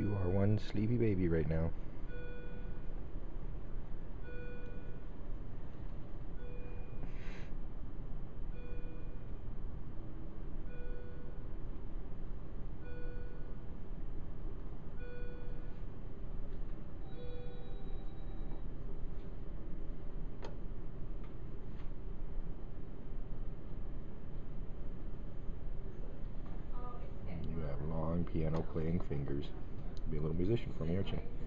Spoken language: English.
You are one sleepy baby right now. You have long piano playing fingers. Be a little musician for me, aren't you?